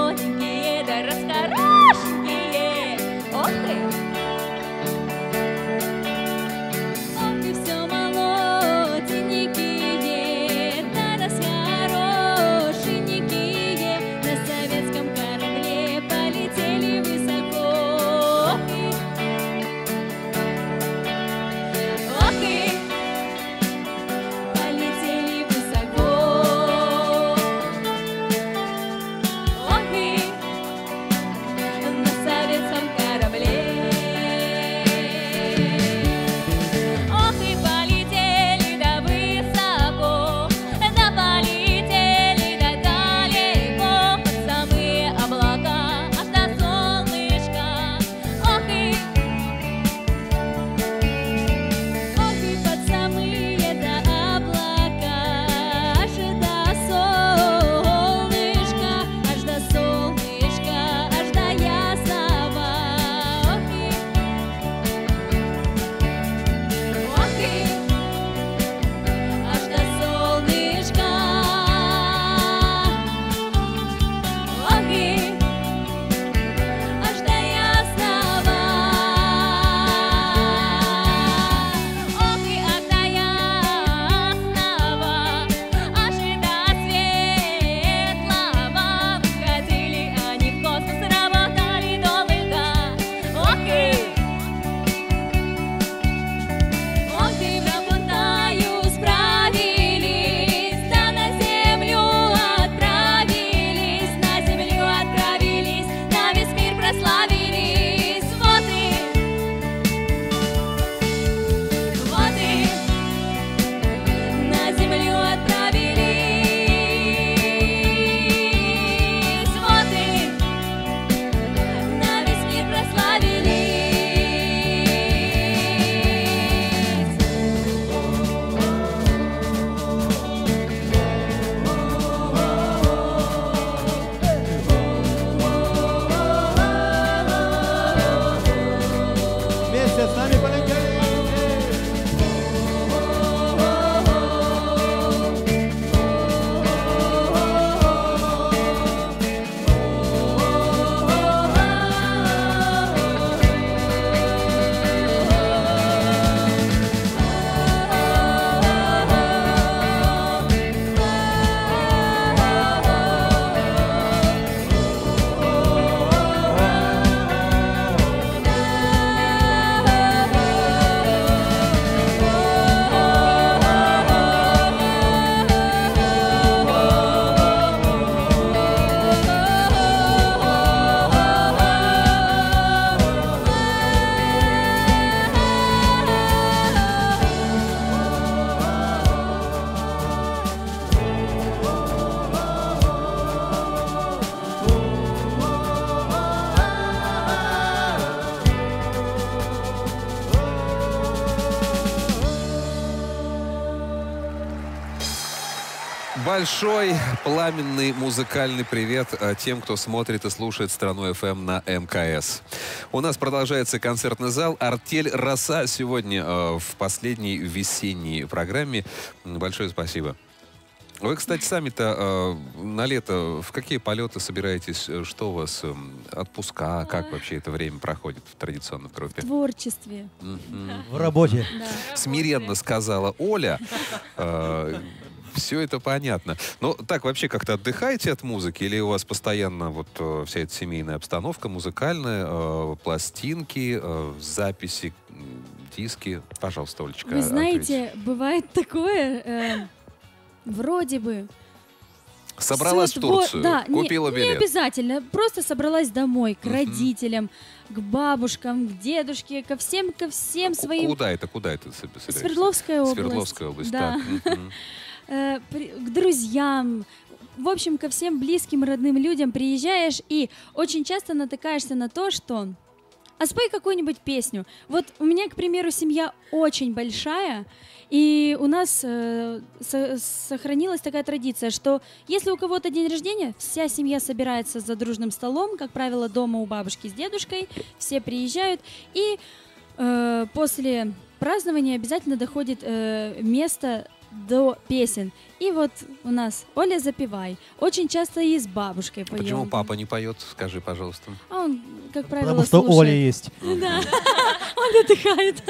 большой пламенный музыкальный привет э, тем, кто смотрит и слушает «Страну эф эм» на эм ка эс. У нас продолжается концертный зал. Артель «Роса» сегодня э, в последней весенней программе. Большое спасибо. Вы, кстати, сами-то э, на лето в какие полеты собираетесь? Что у вас? Э, отпуска? Как вообще это время проходит традиционно в группе? В творчестве. В работе. Да. Смиренно сказала Оля. Э, все это понятно. Но так вообще как-то отдыхаете от музыки? Или у вас постоянно вот э, вся эта семейная обстановка музыкальная, э, пластинки, э, записи, диски? Пожалуйста, Олечка. Вы знаете, ответьте. бывает такое, э, вроде бы... Собралась всё в тво- Турцию, да, не- купила не, билет. обязательно. Просто собралась домой, к Мгм. родителям, к бабушкам, к дедушке, ко всем, ко всем Ку- своим... Куда это? Куда это собираешься? Свердловская область. Свердловская область, Да. так. Мгм. Э, при- к друзьям, в общем, ко всем близким, родным людям приезжаешь и очень часто натыкаешься на то, что а спой какую-нибудь песню. Вот у меня, к примеру, семья очень большая, и у нас э, со- сохранилась такая традиция, что если у кого-то день рождения, вся семья собирается за дружным столом, как правило, дома у бабушки с дедушкой, все приезжают, и э, после празднования обязательно доходит э, место до песен. И вот у нас Оля, запевай. Очень часто и с бабушкой поем. Почему папа не поет? Скажи, пожалуйста. А он, как правило, Потому что слушает. Оля есть. Да, он отдыхает.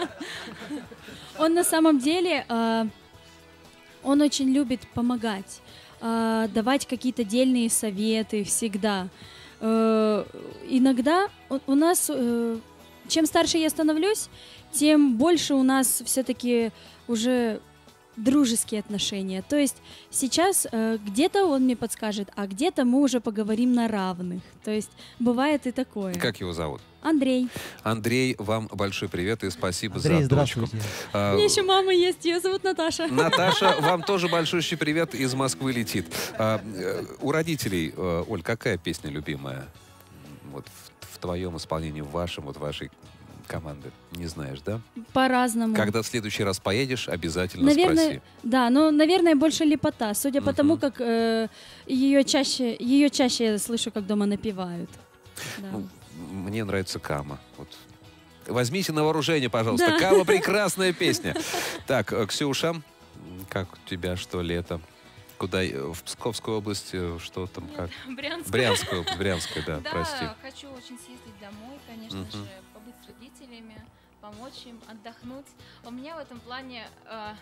Он на самом деле, э, он очень любит помогать, э, давать какие-то дельные советы всегда. Э, иногда у, у нас, э, чем старше я становлюсь, тем больше у нас все-таки уже дружеские отношения. То есть сейчас э, где-то он мне подскажет, а где-то мы уже поговорим на равных. То есть бывает и такое. Как его зовут? Андрей. Андрей, вам большой привет и спасибо Андрей, за дочку. здравствуйте. А, У меня еще мама есть, ее зовут Наташа. Наташа, вам тоже большущий привет из Москвы летит. А, э, у родителей, э, Оль, какая песня любимая? Вот в, в твоем исполнении, в вашем, вот вашей команды. Не знаешь, да? По-разному. Когда в следующий раз поедешь, обязательно Наверное, спроси. да, но, наверное, больше лепота, судя по Мгм. тому, как э, ее чаще, ее чаще я слышу, как дома напевают. Да. Ну, мне нравится Кама. Вот. Возьмите на вооружение, пожалуйста. Да. Кама — прекрасная песня. Так, э, Ксюша, как у тебя что, лето? Куда? э, В Псковскую область? э, Что там, как? Брянск. Брянская область, Брянская, да, Да, прости. хочу очень съездить домой, конечно Мгм. же, побыть с родителями, помочь им, отдохнуть. У меня в этом плане э,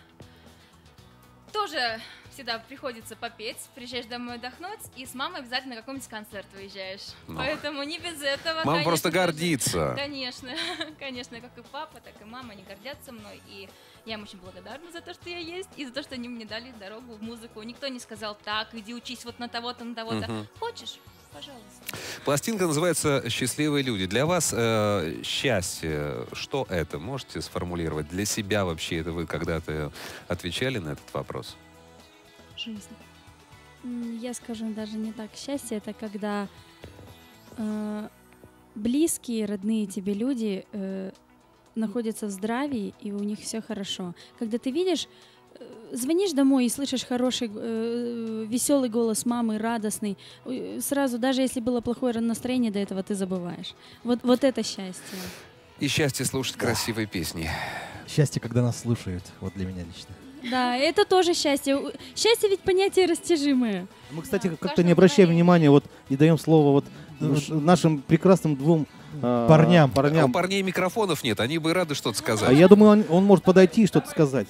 тоже всегда приходится попеть, приезжаешь домой отдохнуть, и с мамой обязательно на какой-нибудь концерт выезжаешь. Ну. Поэтому не без этого. Мама конечно, просто тоже. гордится. Конечно, конечно, как и папа, так и мама, они гордятся мной, и я им очень благодарна за то, что я есть, и за то, что они мне дали дорогу в музыку. Никто не сказал, так, иди учись вот на того-то, на того-то. Мгм. Хочешь? Пожалуйста. Пластинка называется «Счастливые люди». Для вас э, счастье, что это? Можете сформулировать? Для себя вообще это вы когда-то отвечали на этот вопрос? Жизнь. М, Я скажу даже не так. Счастье — это когда э, близкие, родные тебе люди э, находятся в здравии, и у них все хорошо. Когда ты видишь, э, звонишь домой и слышишь хороший, э, веселый голос мамы, радостный, э, сразу, даже если было плохое настроение до этого, ты забываешь. Вот, вот это счастье. И счастье слушать красивые песни. Счастье, когда нас слушают. Вот для меня лично. Да, это тоже счастье. У- Счастье ведь понятие растяжимое. Мы, кстати, Да, в как-то каждом не обращаем мгновении. внимания вот и даем слово вот Ну, ш- нашим прекрасным двум а, Парням. А у парням. парней микрофонов нет, они бы рады что-то А сказать. я думаю, он, он может подойти и что-то сказать.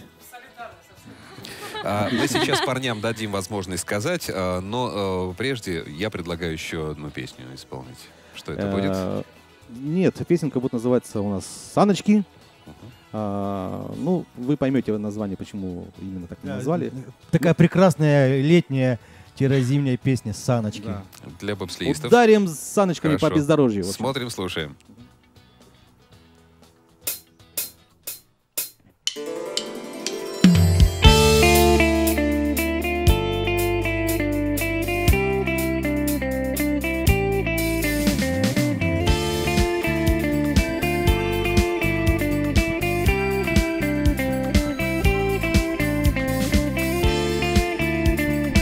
А, мы сейчас парням дадим возможность сказать, а, но а, прежде я предлагаю еще одну песню исполнить. Что это будет? Э, Нет, песенка будет называться у нас «Саночки». А, ну, вы поймете название, почему именно так назвали. Такая прекрасная летняя-зимняя песня «Саночки». Да. Для бобслеистов. Ударим с саночками Хорошо. по бездорожью. в общем. Смотрим, слушаем. Thank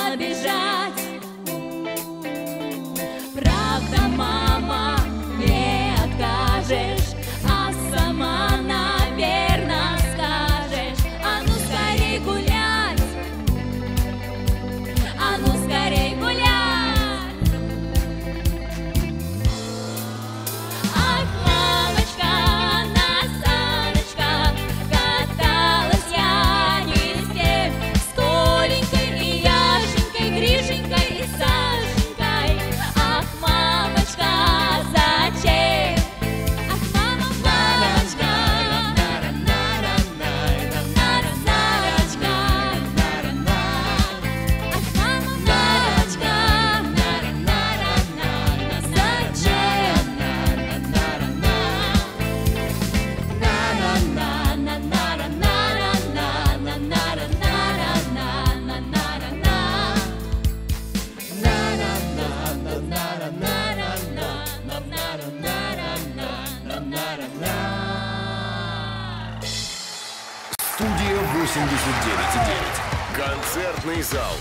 бежать. Правда, мама, не откажешь, а сама, наверно, скажешь: а ну скорей гулять, а ну скорей гулять. Ах, мамочка, на саночках каталась я не с тем, с Коленькой и Яшенькой, Гришенькой и Сашенькой. Ах, мамочка, зачем? Ах, мама, мамочка, ах, мама, мамочка, Студия восемьдесят девять и девять. Концертный зал.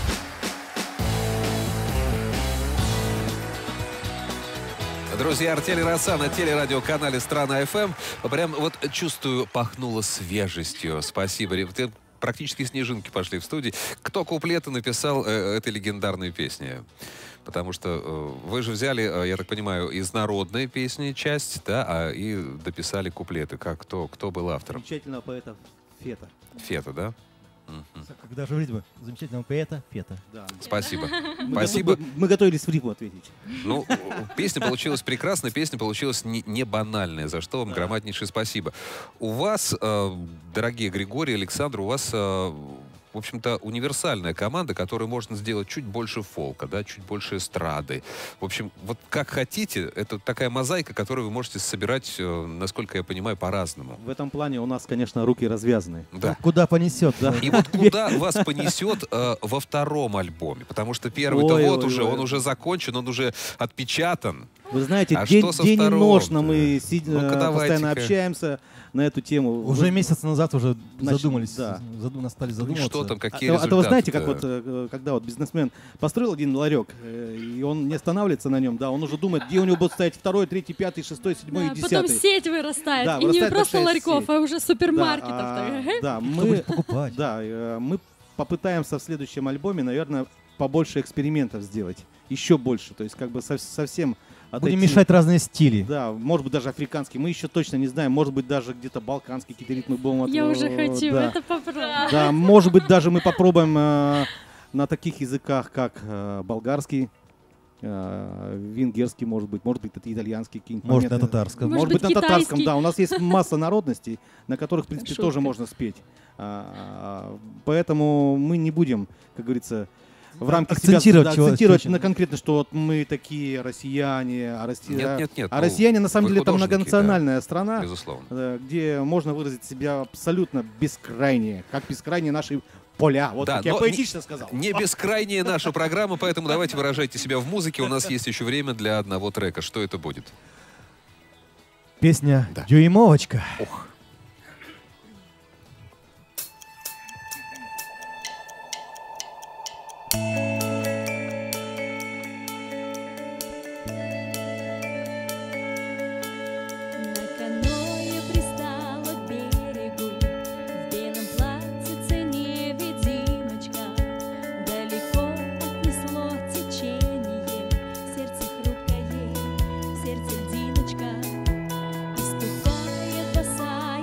Друзья, артели «Роса» на телерадиоканале «Страна эф эм». Прям вот чувствую, пахнуло свежестью. Спасибо. Ты- Практически снежинки пошли в студии. Кто куплеты написал э, этой легендарной песни? Потому что э, вы же взяли, э, я так понимаю, из народной песни часть, да, а и дописали куплеты. Как кто, кто был автором? Замечательного поэта Фета. Фета, да? Мгм. Когда же ритмы замечательного поэта Фета. Да. Спасибо. Мы Спасибо. готовы- Мы готовились в рифму ответить. Ну, песня получилась прекрасная, песня получилась не, не банальная, за что вам громаднейшее спасибо. У вас, э, дорогие Григорий, Александр, у вас, э, в общем-то, универсальная команда, которой можно сделать чуть больше фолка, да, чуть больше эстрады. В общем, вот как хотите, это такая мозаика, которую вы можете собирать, э, насколько я понимаю, по-разному. В этом плане у нас, конечно, руки развязаны. Да. Куда понесет, да? И вот куда вас понесет э, во втором альбоме? Потому что первый-то Ой, вот ой, уже, ой. он уже закончен, он уже отпечатан. Вы знаете, А день, что со день и вторым-то? ночь мы сидя- Ну-ка, постоянно давайте-ка. общаемся на эту тему. Уже Вы- месяц назад уже Значит, задумались, да. заду- стали Ну и задумываться. что там, А, какие а результаты? то вы знаете, как вот, э, когда вот бизнесмен построил один ларек, э, и он не останавливается на нем, да, он уже думает, где у него будет стоять второй, третий, пятый, шестой, седьмой Да, и потом десятый. сеть вырастает. Да, и не вырастает просто большая ларьков, сеть. а уже Да, супермаркетов. а, так. да, Кто мы, будет покупать? да, э, мы попытаемся в следующем альбоме, наверное, побольше экспериментов сделать, еще больше, то есть как бы со- совсем Будем отойти- мешать разные стили. Да, может быть, даже африканский. Мы еще точно не знаем. Может быть, даже где-то балканские какие-то ритмы будем... от- Я уже хочу да. это попробовать. Да, может быть, даже мы попробуем э, на таких языках, как э, болгарский, э, венгерский, может быть, может быть, это итальянский. какие-нибудь Может, на моменты. татарском. Может Может быть, быть, на татарском, китайский. да. У нас есть масса народностей, на которых, в принципе, Шутка. тоже можно спеть. А, Поэтому мы не будем, как говорится, в рамках себя Акцентировать да, чего- акцентировать чего- на конкретно, что вот мы такие россияне, а, Россия, Нет, нет, нет, а ну, россияне на самом вы деле это художники, многонациональная страна, Безусловно. э, где можно выразить себя абсолютно бескрайне, как бескрайние наши поля. Вот Да, как я но поэтично сказал. Не бескрайняя наша программа, поэтому давайте выражайте себя в музыке. У нас есть еще время для одного трека. Что это будет? Песня Да. «Дюймовочка». Ох. На каное пристала к берегу, в белом платьице невидимочка. Далеко отнесло течение, в сердце хрупкое, в сердце льдиночка. И ступает босая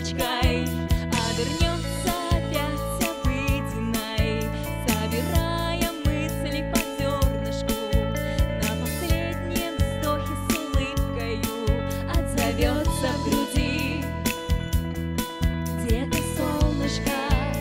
улыбочкой, а вернется опять обыденной, собирая мысли по зернышку, на последнем вздохе с улыбкою отзовется в груди где-то солнышко.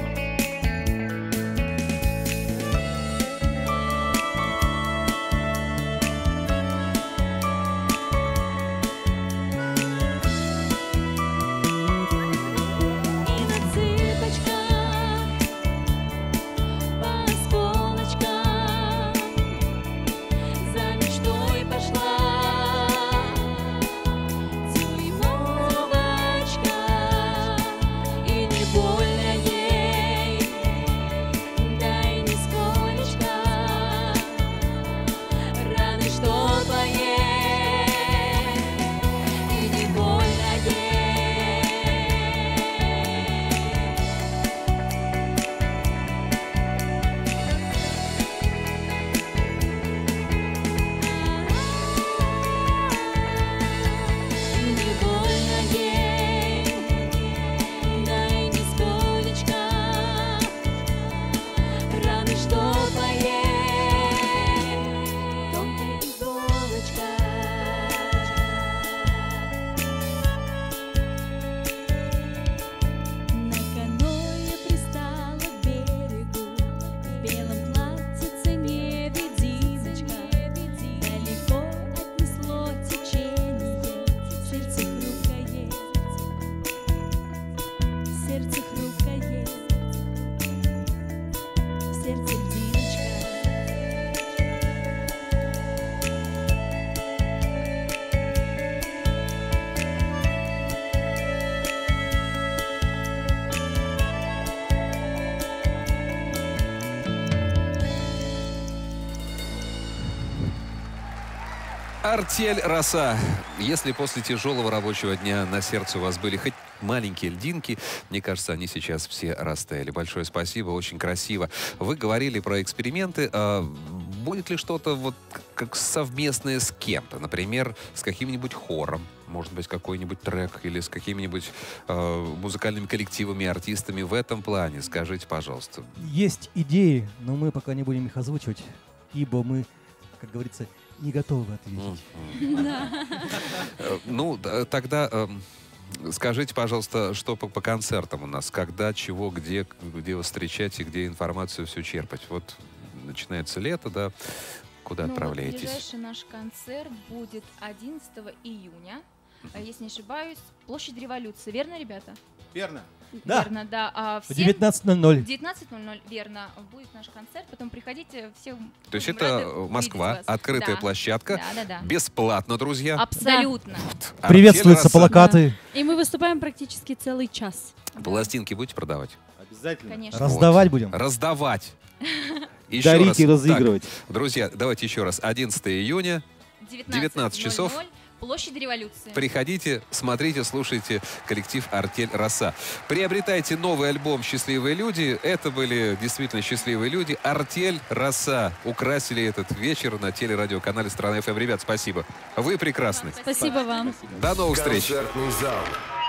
Артель «Роса». Если после тяжелого рабочего дня на сердце у вас были хоть маленькие льдинки, мне кажется, они сейчас все растаяли. Большое спасибо, очень красиво. Вы говорили про эксперименты. А будет ли что-то вот как совместное с кем-то? Например, с каким-нибудь хором? Может быть, какой-нибудь трек или с какими-нибудь э, музыкальными коллективами, артистами в этом плане? Скажите, пожалуйста. Есть идеи, но мы пока не будем их озвучивать, ибо мы, как говорится, не готовы ответить. Ну, тогда скажите, пожалуйста, что по, по концертам у нас? Когда, чего, где, где вы встречаете, где информацию всю черпать? Вот начинается лето, да? Куда ну, отправляетесь? Вот ближайший наш концерт будет одиннадцатого июня. Если не ошибаюсь, площадь Революции. Верно, ребята? Верно. Да. Верно, да. А в девятнадцать ноль ноль. девятнадцать ноль ноль, верно, будет наш концерт. Потом приходите, все. То есть это Москва, открытая да. площадка, да, да, да. бесплатно, друзья. Абсолютно. Вот. Приветствуются плакаты. И мы выступаем практически целый час. Пластинки будете продавать? Обязательно. Конечно. Раздавать Вот. будем. Раздавать. Еще Дарить раз. и разыгрывать. Так, друзья, давайте еще раз. одиннадцатого июня, девятнадцать часов. Площадь Революции. Приходите, смотрите, слушайте коллектив «Артель Роса». Приобретайте новый альбом «Счастливые люди». Это были действительно счастливые люди. «Артель Роса» украсили этот вечер на телерадиоканале «Страна эф эм». Ребят, спасибо. Вы прекрасны. Спасибо вам. До новых встреч. Концертный зал.